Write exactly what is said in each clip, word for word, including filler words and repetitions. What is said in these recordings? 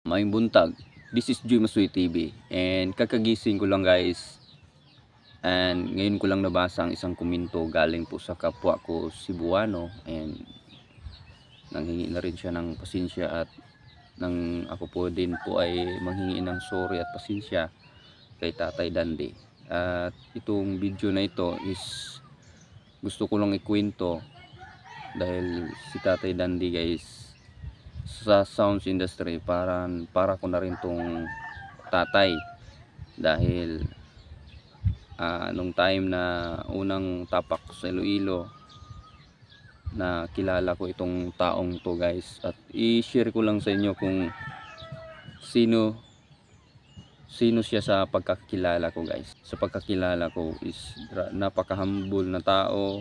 Maayong buntag. This is Joy Masuy T V and kakagising ko lang guys. And ngayon ko lang nabasa ang isang komento galing po sa kapwa ko Cebuano, and nanghingi na rin siya ng pasensya at nang ako po din po ay manghingi ng sorry at pasensya kay Tatay Dandy. At itong video na ito is gusto ko lang ikwento dahil si Tatay Dandy guys sa sounds industry, para para ko na rin tong tatay dahil uh, nung time na unang tapak ko sa Iloilo na kilala ko itong taong to guys, at i-share ko lang sa inyo kung sino sino siya sa pagkakilala ko guys. Sa pagkakilala ko is napaka-humble na tao,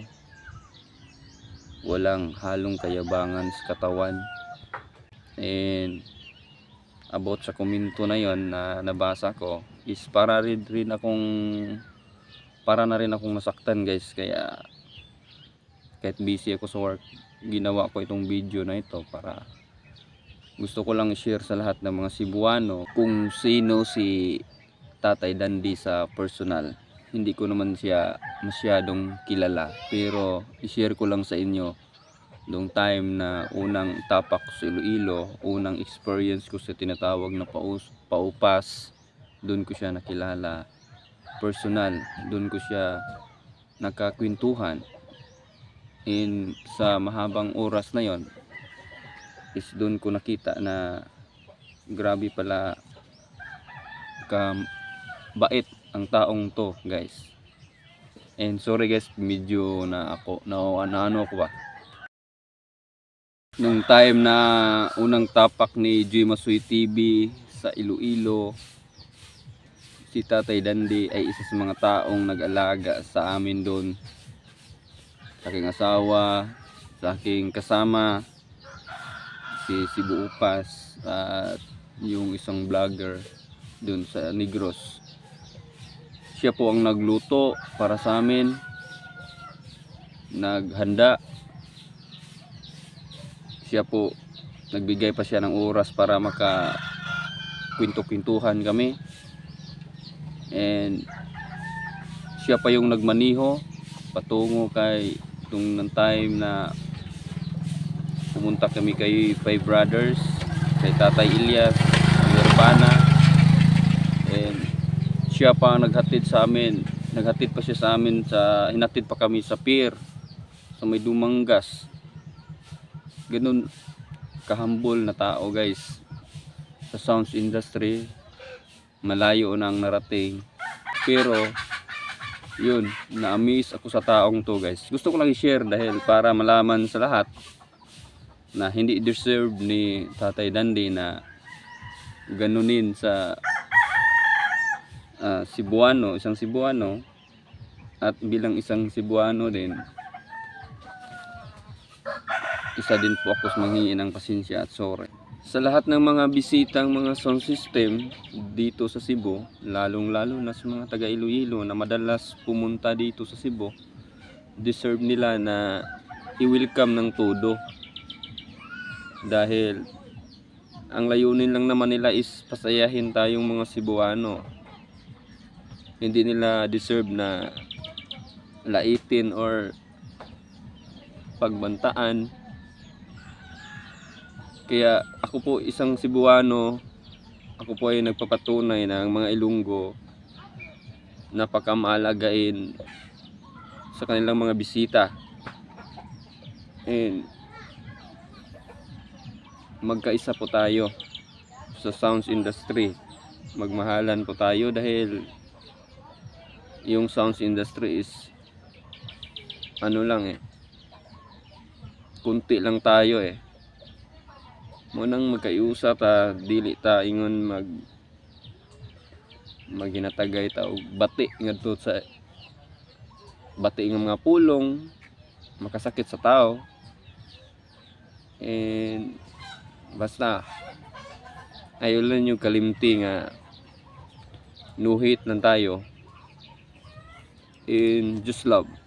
walang halong kayabangan sa katawan. And about sa komento na yon na nabasa ko is para rin, rin akong para na rin akong nasaktan guys, kaya kahit busy ako sa work, ginawa ko itong video na ito para gusto ko lang i-share sa lahat ng mga Cebuano kung sino si Tatay Dandy sa personal. Hindi ko naman siya masyadong kilala, pero i-share ko lang sa inyo noong time na unang tapak ko sa Iloilo, unang experience ko sa tinatawag na paus, paupas, doon ko siya nakilala personal, doon ko siya nakakwentuhan. In sa mahabang oras na yon is doon ko nakita na grabe pala ka bait ang taong to guys. And sorry guys, medyo na ako na, na ano ko ba nung time na unang tapak ni Joy Masuy T V sa Iloilo. Si Tatay Dandy ay isa sa mga taong nag-alaga sa amin doon, sa aking asawa, sa aking kasama si Cebu Upas at yung isang vlogger doon sa Negros. Siya po ang nagluto para sa amin, naghanda. Siya po, nagbigay pa siya ng oras para maka kwento-kwentuhan kami. And siya pa yung nagmaniho patungo kay itong ng time na pumunta kami kay Five Brothers, kay Tatay Ilyas, Urbana. And siya pa naghatid sa amin, naghatid pa siya sa amin sa, hinatid pa kami sa pier sa may Dumangas. Ganun kahambol na tao guys. Sa sounds industry, malayo nang narating, pero yun, na-amaze ako sa taong to guys. Gusto ko lang i-share dahil para malaman sa lahat na hindi deserve ni Tatay Dandy na ganunin sa uh, Cebuano, isang Cebuano, at bilang isang Cebuano din, isa din po ako sa manghingi ng pasensya at sorry sa lahat ng mga bisitang mga sound system dito sa Cebu, lalong lalo na sa mga taga Iloilo na madalas pumunta dito sa Cebu. Deserve nila na i-welcome ng todo, dahil ang layunin lang naman nila is pasayahin tayong mga Cebuano. Hindi nila deserve na laitin or pagbantaan. Kaya ako po isang Cebuano, ako po ay nagpapatunay ng mga Ilonggo napakamaalagain sa kanilang mga bisita. And magkaisa po tayo sa sounds industry, magmahalan po tayo dahil yung sounds industry is ano lang eh, kunti lang tayo eh. Munang magkaiusap ta, dili ta ingon mag maginatagay ta og bati ngadto sa bati ng mga pulong makasakit sa tao. And basta ayaw lang yung kalimti nga nuhit lang tayo, and just love.